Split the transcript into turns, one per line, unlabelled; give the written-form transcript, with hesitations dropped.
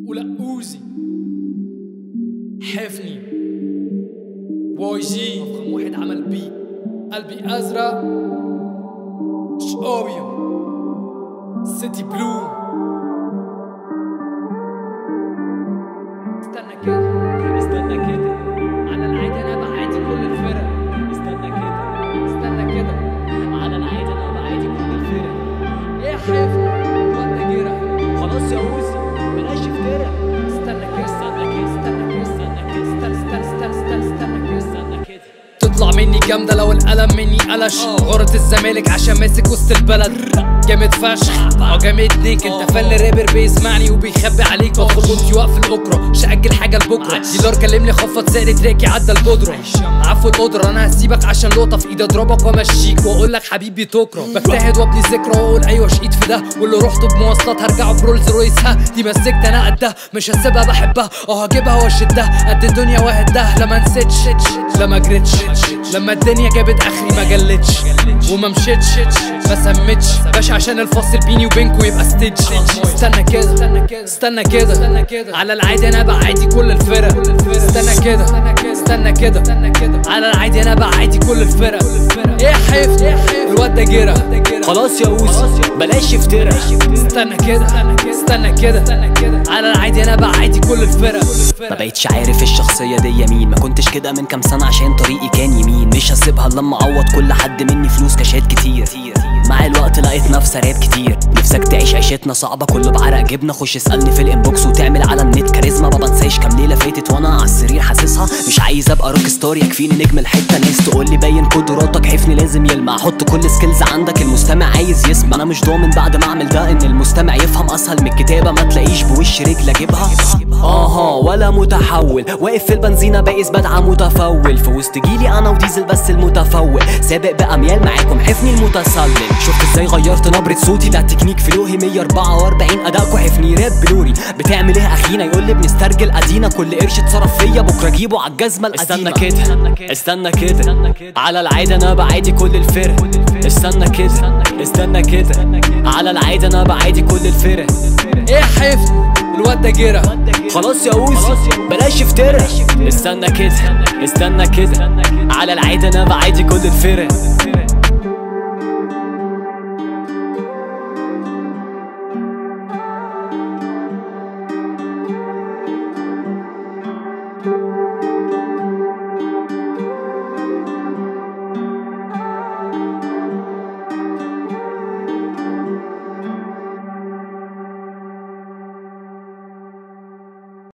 ولا اوزي حفني واي جي رقم واحد عمل بي قلبي ازرق شقابيو سيتي بلو. استنى كده استنى كده على العادي انا بعادي كل الفرق. استنى كده استنى كده على العادي انا بعادي كل الفرق. ايه يا حفني وانت جرح خلاص يا اوزي بلاش افترق. استنى كده استنى كده استنى كده استنى كده استنى كده استنى كده تطلع مني جامدة لو القلم مني قلش. غورة الزمالك عشان ماسك وسط البلد جامد فشخ جامد ليك. انت فن رابر بيسمعني وبيخبي عليك. بدخل بنتي واقف الاوكرا مش هاجل حاجة لبكرة. ديلار كلمني خفض سعر تراكي عدى البودرة. عفو القدرة انا هسيبك عشان لقطة في ايدي اضربك وامشيك واقول لك حبيبي تكره. بجتهد وابني ذكرى واقول ايوه شقيت في ده. واللي رحته بمواصلات هرجعه برولز رويس. ها دي مسكت انا قدها مش هسيبها بحبها. هجيبها واشدها قد الدنيا وهدها. لما نسيتش لما جريتش لما الدنيا جابت اخري ما جلتش وما مشيتش ما سمتش باش عشان الفاصل بيني وبينكو يبقى ستيج. استنى كده استنى كده على العادي انا بعادي كل الفرق. استنى كده استنى كده على العادي انا بعادي كل الفرق. ايه حفني الواد ده جرى
خلاص يا اوزي بلاش افترق.
استنى كده استنى كده على العادي انا بعادي كل الفرق.
ما بقيتش عارف الشخصية دي مين. ما كنتش كده من كام سنة عشان طريقي كان يمين. مش هسيبها لما اعوض كل حد مني فلوس كاشات كتير. مع الوقت لقيت نفسي راب كتير. نفسك تعيش عيشتنا صعبة كله بعرق جبنة. خش اسألني في الانبوكس وتعمل على النت كاريزما. ما بنساش كام ليلة فاتت وانا على السرير حاسسها. مش عايز ابقى روك ستار يكفيني نجم الحتة. ناس تقولي باين قدراتك حفني لازم يلمع. حط كل سكيلز عندك المستمع عايز يسمع. انا مش ضامن بعد ما اعمل ده ان المستمع يفهم. اسهل من الكتابة ما تلاقيش بوش رجل اجيبها. ولا متحول واقف في البنزينة باقيس بدعة متفول. في وسط جيلي انا وديزل بس المتفوق. سابق بأميال معاكم حفني المتسلل. شفت ازاي غيرت نبرة صوتي. ده تكنيك فلوهي 144 اداكوا حفني راب بلوري. بتعمل ايه اخينا يقولي بنسترجل ادينا. كل قرش اتصرف فيا بكره اجيبه عالجزمة القديمة. استنى كده على العادة انا بعادي كل الفرق. استنى كده على العادة انا بعادي كل الفرق.
ايه حفني الواد ده جرى
خلاص يا اوزي بلاش افترق. استنى كده على العادة انا بعادي كل الفرق.